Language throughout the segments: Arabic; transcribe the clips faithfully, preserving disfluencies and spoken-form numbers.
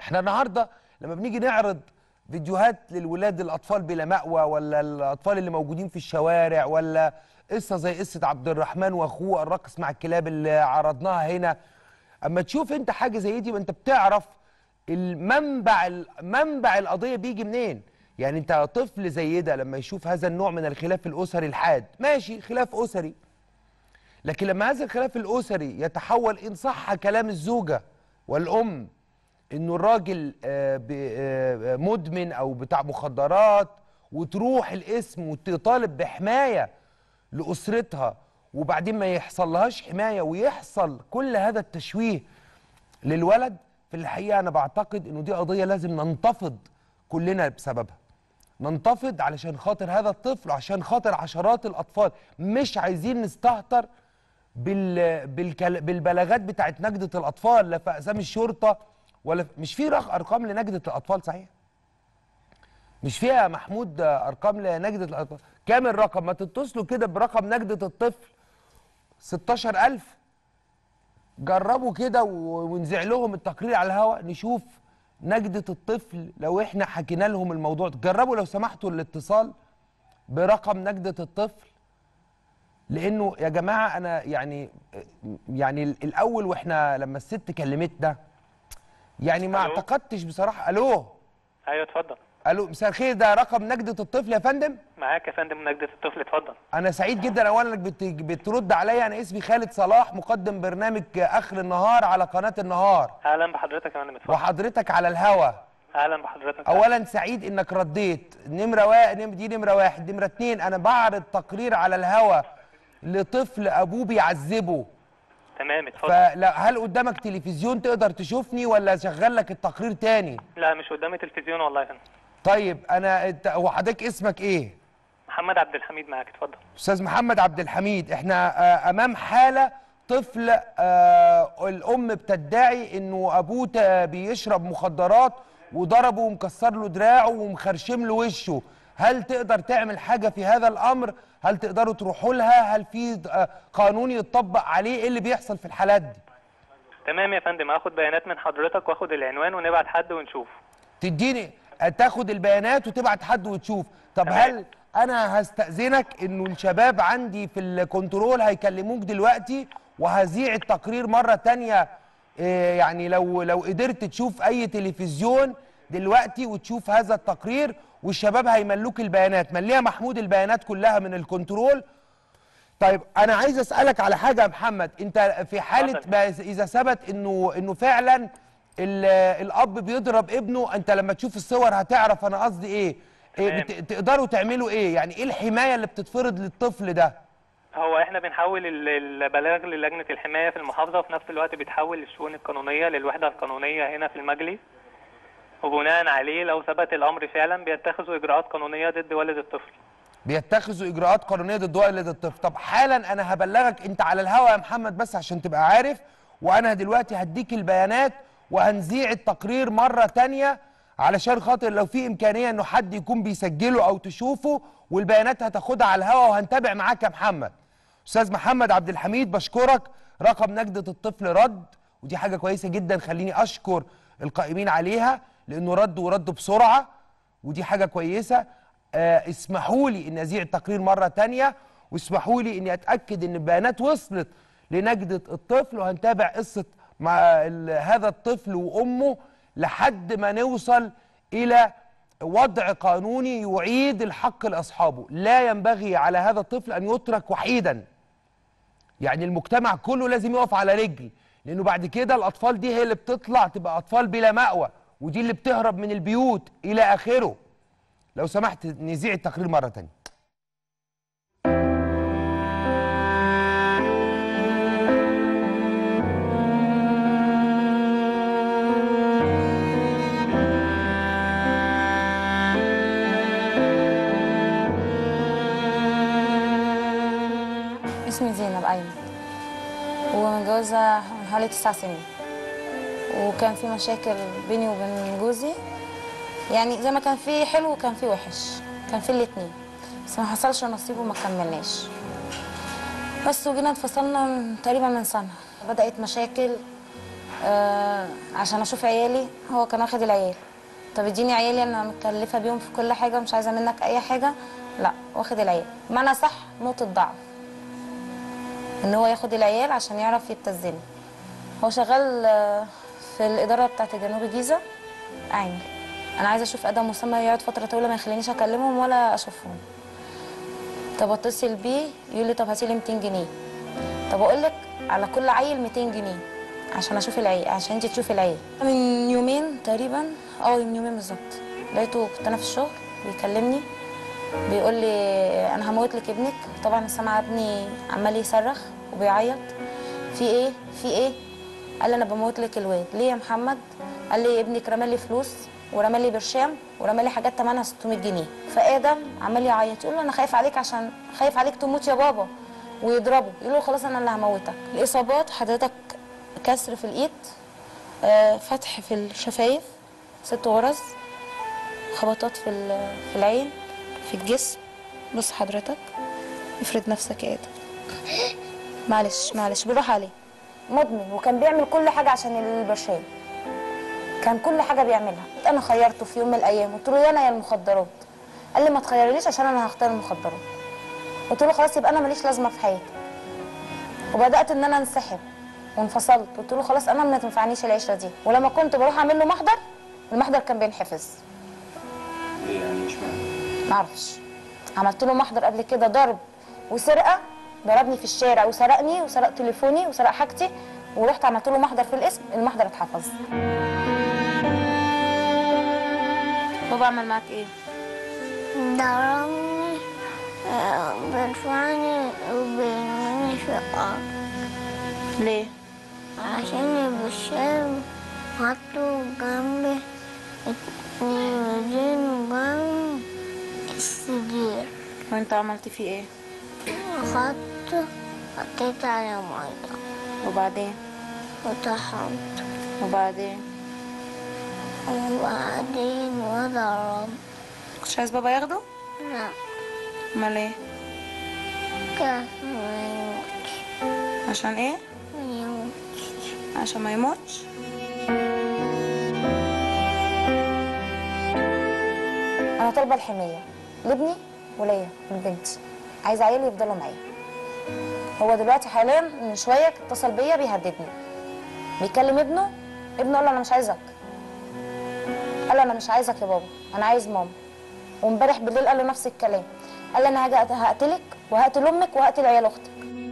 احنا النهارده لما بنيجي نعرض فيديوهات للولاد الاطفال بلا مأوى، ولا الاطفال اللي موجودين في الشوارع، ولا قصه زي قصه عبد الرحمن واخوه الراقص مع الكلاب اللي عرضناها هنا، اما تشوف انت حاجه زي دي وانت بتعرف المنبع منبع القضيه بيجي منين. يعني انت طفل زي ده لما يشوف هذا النوع من الخلاف الاسري الحاد، ماشي خلاف اسري، لكن لما هذا الخلاف الاسري يتحول ان صح كلام الزوجه والام انه الراجل مدمن او بتاع مخدرات، وتروح الاسم وتطالب بحمايه لاسرتها، وبعدين ما يحصل لهاش حمايه ويحصل كل هذا التشويه للولد، في الحقيقه انا بعتقد انه دي قضيه لازم ننتفض كلنا بسببها. ننتفض علشان خاطر هذا الطفل وعشان خاطر عشرات الاطفال. مش عايزين نستهتر بال... بالكل... بالبلاغات بتاعت نجدة الاطفال، لا في اقسام الشرطه ولا في... مش في رق... ارقام لنجدة الاطفال صحيح؟ مش فيها محمود ارقام لنجدة الاطفال؟ كام الرقم؟ ما تتصلوا كده برقم نجدة الطفل ستاشر ألف، جربوا كده ونذيع لهم التقرير على الهواء نشوف نجدة الطفل. لو احنا حكينا لهم الموضوع، جربوا لو سمحتوا الاتصال برقم نجدة الطفل، لانه يا جماعه انا يعني يعني الاول واحنا لما الست كلمتنا يعني ما اعتقدتش بصراحه. الو ايوه اتفضل. الو مساء الخير، ده رقم نجدة الطفل يا فندم؟ معاك يا فندم نجدة الطفل، اتفضل. انا سعيد جدا اولا انك بت... بترد عليا. انا اسمي خالد صلاح، مقدم برنامج اخر النهار على قناه النهار. اهلا بحضرتك يا فندم، اتفضل. وحضرتك على الهوا. اهلا بحضرتك. اولا سعيد انك رديت. نمره واحد دي نمره واحد. نمره اتنين، انا بعرض تقرير على الهوا لطفل ابوه بيعذبه. تمام اتفضل. فلا هل قدامك تلفزيون تقدر تشوفني ولا اشغل لك التقرير تاني؟ لا مش قدامي تلفزيون والله يا فندم. طيب انا انت هو حضرتك اسمك ايه؟ محمد عبد الحميد معاك، اتفضل. استاذ محمد عبد الحميد، احنا آه امام حاله طفل آه الام بتدعي انه ابوه بيشرب مخدرات وضربه ومكسر له دراعه ومخرشم له وشه. هل تقدر تعمل حاجه في هذا الامر؟ هل تقدروا تروحوا لها؟ هل في آه قانون يتطبق عليه؟ ايه اللي بيحصل في الحالات دي؟ تمام يا فندم، هاخد بيانات من حضرتك واخد العنوان ونبعت حد ونشوف. تديني تاخد البيانات وتبعت حد وتشوف. طب تمام. هل انا هستأذنك انه الشباب عندي في الكنترول هيكلموك دلوقتي وهذيع التقرير مرة تانية. إيه يعني لو لو قدرت تشوف اي تلفزيون دلوقتي وتشوف هذا التقرير، والشباب هيملوك البيانات. مليها محمود البيانات كلها من الكنترول. طيب انا عايز اسألك على حاجة يا محمد. انت في حالة اذا ثبت انه انه فعلا الاب بيضرب ابنه، انت لما تشوف الصور هتعرف انا قصدي ايه. إيه تقدروا تعملوا ايه؟ يعني ايه الحمايه اللي بتتفرض للطفل ده؟ هو احنا بنحول البلاغ للجنه الحمايه في المحافظه، وفي نفس الوقت بيتحول للشؤون القانونيه للوحده القانونيه هنا في المجلس، وبناء عليه لو ثبت الامر فعلا بيتخذوا اجراءات قانونيه ضد والد الطفل. بيتخذوا اجراءات قانونيه ضد والد الطفل. طب حالا انا هبلغك انت على الهوا يا محمد بس عشان تبقى عارف، وانا دلوقتي هديك البيانات وهنذيع التقرير مرة تانية علشان خاطر لو في إمكانية إنه حد يكون بيسجله أو تشوفه، والبيانات هتاخدها على الهوا وهنتابع معاك يا محمد. أستاذ محمد عبد الحميد بشكرك. رقم نجدة الطفل رد، ودي حاجة كويسة جدا، خليني أشكر القائمين عليها لأنه رد ورد بسرعة، ودي حاجة كويسة. آه اسمحوا لي إني أذيع التقرير مرة تانية، واسمحوا لي إني أتأكد إن البيانات وصلت لنجدة الطفل، وهنتابع قصة مع هذا الطفل وأمه لحد ما نوصل إلى وضع قانوني يعيد الحق لأصحابه. لا ينبغي على هذا الطفل أن يترك وحيدا. يعني المجتمع كله لازم يقف على رجل، لأنه بعد كده الأطفال دي هي اللي بتطلع تبقى أطفال بلا مأوى، ودي اللي بتهرب من البيوت إلى آخره. لو سمحت نذيع التقرير مرة تانية. اسمي زينب أيمن، ومتجوزة حوالي تسع سنين، وكان في مشاكل بيني وبين جوزي. يعني زي ما كان في حلو وكان في وحش، كان في الاتنين، بس ما حصلش نصيب وما كملناش. بس وجينا اتفصلنا تقريبا من سنة. بدأت مشاكل آه عشان اشوف عيالي. هو كان واخد العيال. طب اديني عيالي، انا متكلفه بيهم في كل حاجه، مش عايزه منك اي حاجه. لا، واخد العيال. معنى صح نقطه ضعف ان هو ياخد العيال عشان يعرف يبتزني. هو شغال آه في الاداره بتاعت جنوب الجيزه عامل. انا عايزه اشوف ادم مسمى يقعد فتره طويله ما يخلينيش اكلمهم ولا اشوفهم. طب اتصل بيه يقول لي طب هاتي لي ميتين جنيه. طب اقول لك على كل عيل ميتين جنيه عشان اشوف العيال، عشان انت تشوفي العيال. من يومين تقريبا، اه من يومين بالظبط، لقيته كنت انا في الشغل بيكلمني بيقول لي انا هموت لك ابنك. طبعا سامعه ابني عمال يصرخ وبيعيط. في ايه في ايه؟ قال لي انا بموت لك الواد. ليه يا محمد؟ قال لي ابنك رمى لي فلوس ورمى لي برشام ورمى لي حاجات ثمنها ستمية جنيه. فادم عمال يعيط يقول له انا خايف عليك، عشان خايف عليك تموت يا بابا، ويضربه. يقول له خلاص انا اللي هموتك. الاصابات حضرتك كسر في الايد، آه فتح في الشفايف، ست غرز، خبطات في في العين، في الجسم. بص حضرتك، افرد نفسك يا ادم. معلش معلش بالراحه عليه. مدمن، وكان بيعمل كل حاجه عشان البرشام. كان كل حاجه بيعملها. انا خيرته في يوم من الايام، قلت له يا انا يا المخدرات. قال لي ما تخيرنيش عشان انا هختار المخدرات. قلت له خلاص يبقى انا ماليش لازمه في حياتي. وبدات ان انا انسحب وانفصلت. قلت له خلاص انا ما تنفعنيش العيشه دي. ولما كنت بروح اعمل له محضر، المحضر كان بينحفظ. ايه يعني مش معنى؟ ما اعرفش. عملت له محضر قبل كده ضرب وسرقه، ضربني في الشارع وسرقني وسرق تليفوني وسرق حاجتي، ورحت عملت له محضر في الاسم، المحضر اتحفظ. بابا عمل معاك ايه؟ ضربني، بيرفعني وبيرميني في الأرض. ليه؟ عشان البرشام حطوا جنبي اتنين جنب السرير. وانت عملت فيه ايه؟ أخدته حطيت عليه مية وبعدين؟ وطحنت وبعدين؟ وبعدين وضرب. مش عايز بابا ياخده؟ لا، امال ايه؟ كان ما يموتش. عشان ايه؟ ما يموتش. عشان ما يموتش. انا طالبه الحمايه لابني وليا ولبنتي. عايزه عيالي يفضلوا معايا. هو دلوقتي حاليا من شويه اتصل بيا بيهددني، بيكلم ابنه. ابنه قال له انا مش عايزك. قال له انا مش عايزك يا بابا، انا عايز ماما. وامبارح بالليل قال له نفس الكلام. قال لي انا هاجي هقتلك وهقتل امك وهقتل عيال اختك.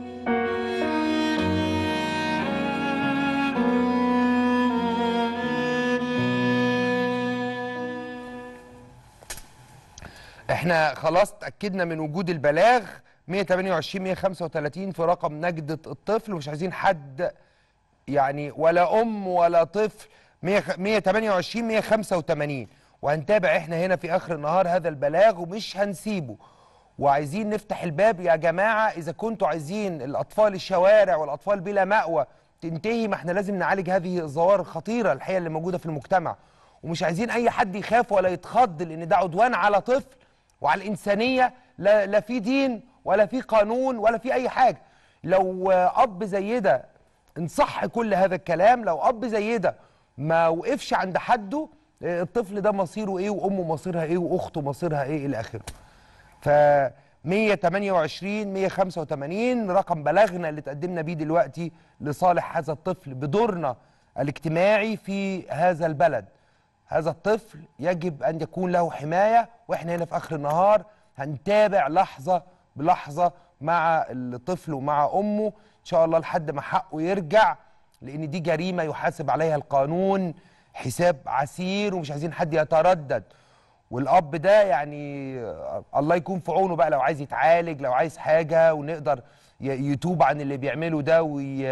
احنا خلاص اتاكدنا من وجود البلاغ مية وتمانية وعشرين مية وخمسة وتلاتين في رقم نجدة الطفل، ومش عايزين حد يعني ولا ام ولا طفل. مية وتمانية وعشرين مية وخمسة وتمانين، وهنتابع احنا هنا في اخر النهار هذا البلاغ ومش هنسيبه. وعايزين نفتح الباب يا جماعه، اذا كنتوا عايزين الاطفال الشوارع والاطفال بلا مأوى تنتهي، ما احنا لازم نعالج هذه الظواهر الخطيره الحقيقه اللي موجوده في المجتمع. ومش عايزين اي حد يخاف ولا يتخض، لان ده عدوان على طفل وعلى الانسانيه. لا, لا في دين ولا في قانون ولا في اي حاجه. لو اب زي ده ان صح كل هذا الكلام، لو اب زي ده ما وقفش عند حده، الطفل ده مصيره ايه وامه مصيرها ايه واخته مصيرها ايه الى اخره. ف مية وتمانية وعشرين مية وخمسة وتمانين رقم بلاغنا اللي تقدمنا بيه دلوقتي لصالح هذا الطفل بدورنا الاجتماعي في هذا البلد. هذا الطفل يجب ان يكون له حمايه، واحنا هنا في اخر النهار هنتابع لحظه بلحظه مع الطفل ومع امه ان شاء الله لحد ما حقه يرجع، لان دي جريمه يحاسب عليها القانون حساب عسير، ومش عايزين حد يتردد. والاب ده يعني الله يكون في عونه بقى، لو عايز يتعالج، لو عايز حاجه ونقدر يتوب عن اللي بيعمله ده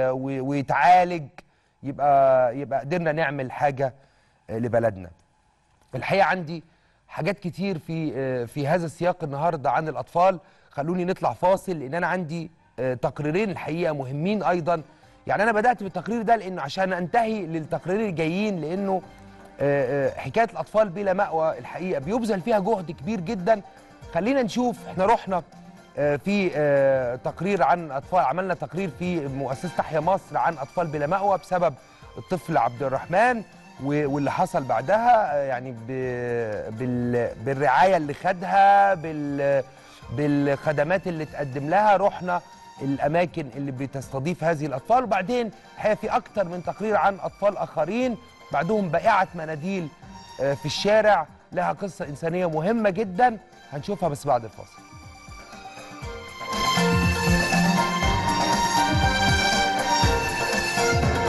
ويتعالج، يبقى يبقى قدرنا نعمل حاجه لبلدنا. الحقيقه عندي حاجات كتير في في هذا السياق النهارده عن الاطفال. خلوني نطلع فاصل، لان انا عندي تقريرين الحقيقه مهمين ايضا. يعني انا بدات بالتقرير ده لانه عشان انتهي للتقريرين الجايين، لانه حكايه الاطفال بلا مأوى الحقيقه بيبذل فيها جهد كبير جدا. خلينا نشوف، احنا رحنا في تقرير عن اطفال، عملنا تقرير في مؤسسه تحيا مصر عن اطفال بلا مأوى بسبب الطفل عبد الرحمن واللي حصل بعدها، يعني بالرعايه اللي خدها، بالخدمات اللي تقدم لها. رحنا الاماكن اللي بتستضيف هذه الاطفال، وبعدين الحقيقه في اكتر من تقرير عن اطفال اخرين بعدهم بائعه مناديل في الشارع، لها قصه انسانيه مهمه جدا هنشوفها بس بعد الفاصل.